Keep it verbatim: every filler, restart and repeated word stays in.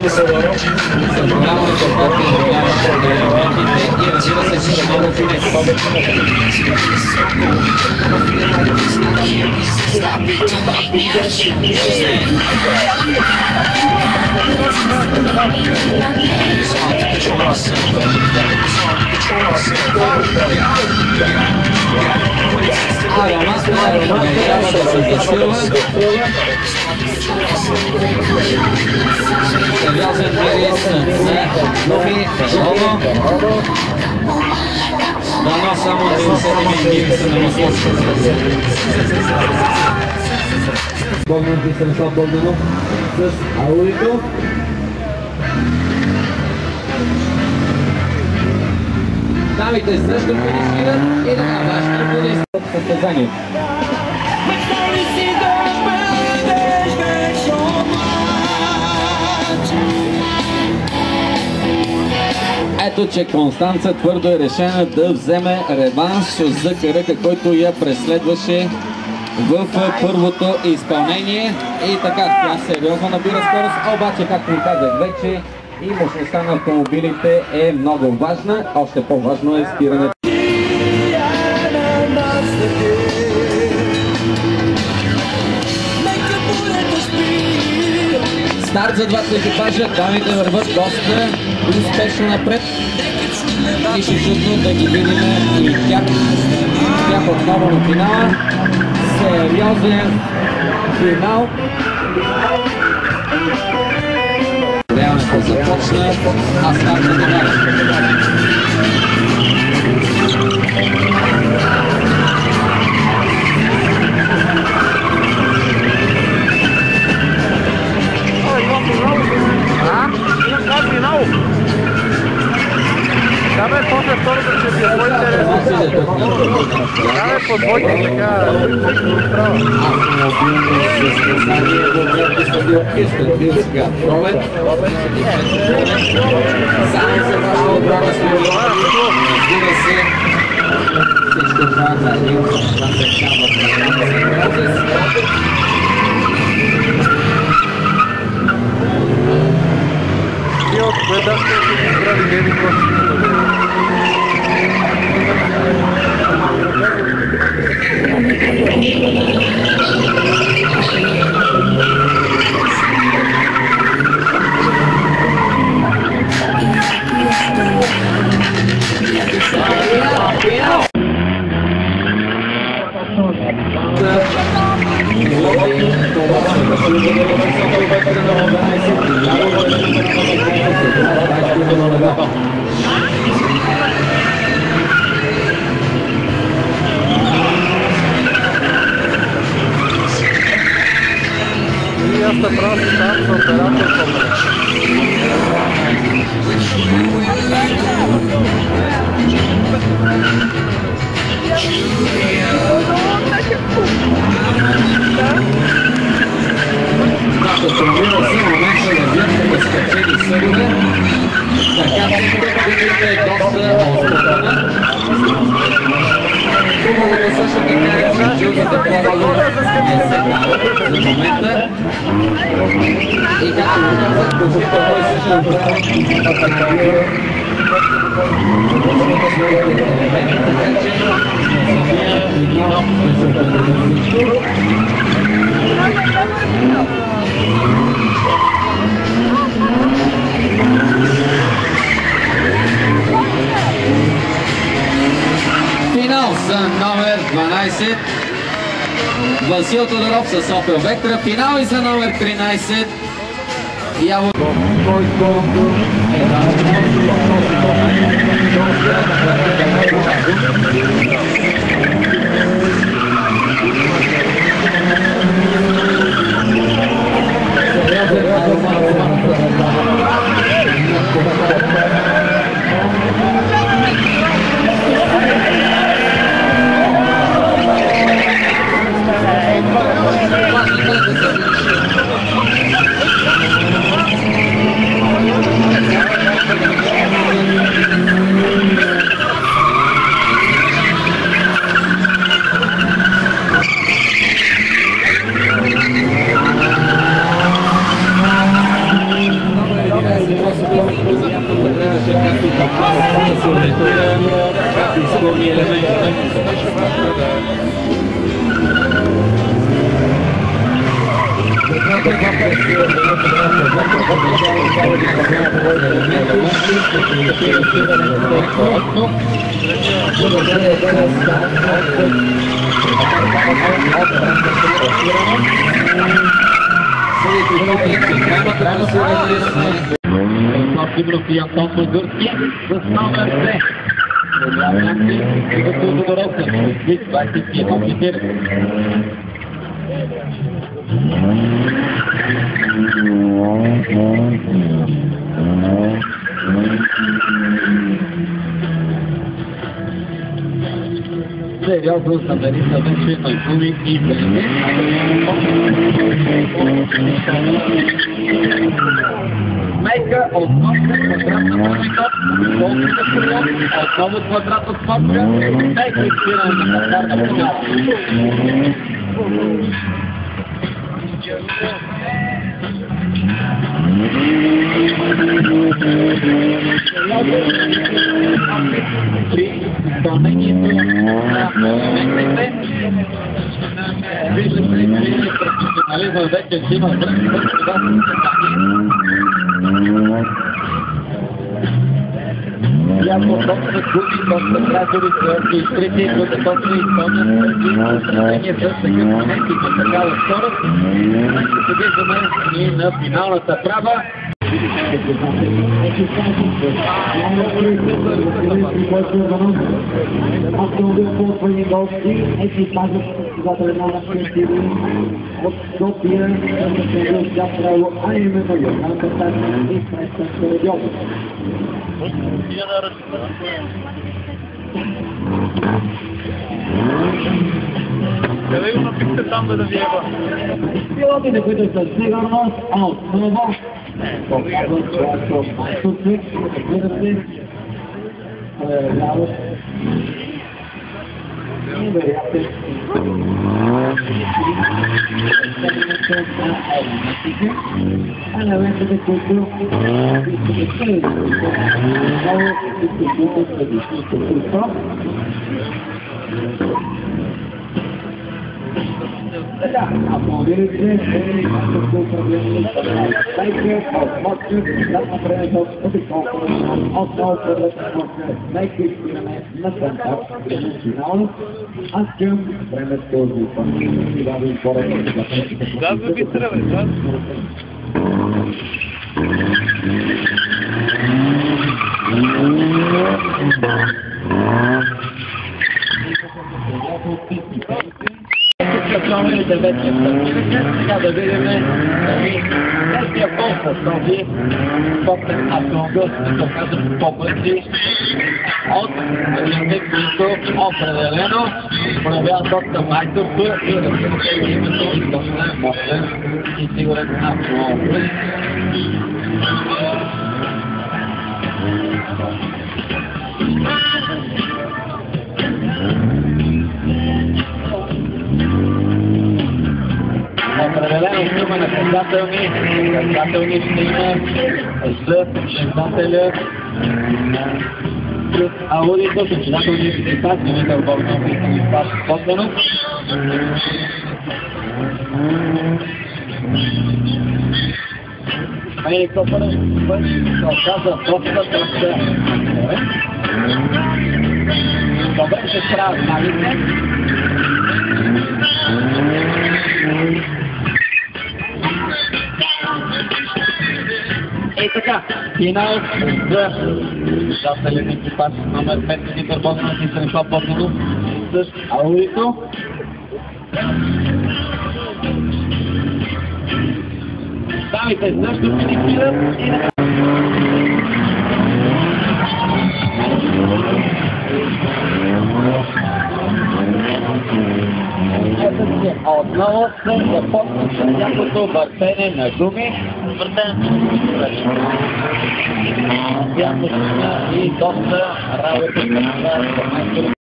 Сериозен интерес за нови Жоно. Дано само деветдесет минути са на мислото. Богдан и Станислав Богданов с Аурито. Дамите също финишират и така вашето бъде състезание. Ето, че Констанца твърдо е решена да вземе реванш за кръга, който я преследваше в първото изпълнение. И така, тя сериозно набира скорост, обаче, както ви казах вече, и мощността на автомобилите е много важна. Още по-важно е спирането. Старт за двата екипажа, дамите върват доста успешно напред. Нищо чудно да ги видим и тях, тях отново на финала. Сериозен финал. Реалното започна, а стартът е важен. Даме после второто, че си е по-интересно. Даме по двойки, така. И от бедашка си избрали гейми просто. Asta proastă, s-a operat în comună. Автомобилът си момента на вятка да скачели съдове, така че пътите е доста остъпана. Хубавото също така е, че джугите по-рано не се дават за момента. И както го казах, почти той също направи автомобила своите елементи, така че самия финал ще се определя всичко. Финал за номер дванайсет. Васил Тодоров с Opel Vectra. Финал и за номер тринайсет. Яво... трябваше както да се ориентира, както и силни елементи. Димров и Антон Български с номер две. Продължаваме и за Тодоров с двадесет и едно метра. Сериозно събери са вече Майкули и Белене. Мейка отново квадратна промитоп, долната крило, отново квадрат от спорта, мейка изпиране на пазарна промяна. При изпълнението на елементите виждате ли, че професионализъм вече си има време, това състезание. Ясно точно губи, точно кратори са изтрити, които точно изпълнят преди сравнение с такъв момент и с такава скорост. Ще виждаме и на финалната права. Автомобил ползвани Волски, екипажът състезателя номер четири от София, автомобил тя право, а именно Йордан Катарин и Крестен Середиозов. Къде го напихте там да навиева? Пилотите, които са сигурност, а отново показват своето майсторство, разбира се, проявяват невероятен елементите, които изпълняват много изпълняват предишното чувство. Така, автомобилите е майсторско управление с Мейка, от Мокчев, зад напред от обиколката, отново пред Мокчев, Мейка изпиране на център, финал, а към времето за изпълнение и да ви корено за пътите. Газ ви би трябва, газ. Номерите вече стартираха, сега да видим третия пол с този спортен автомобил, ще се окажат по-бързи от другите, които определено проявяват доста майсторство и разбира се името и доста мощен и сигурен автомобил. Определено ще има наказателни, наказателни ще има за състезателя плюс аудито, състезателни екипаж, Димитър Борнов и Станислав Котленов. Хеликоптърът се оказа доста, доста добре се справят малите. И така, финал за състезателен екипаж номер пет Димитър Борнов и Станислав Котленов с аудито. Дамите също финишират и отново се започва с някакво въртене на гуми. Въртене и доста работа на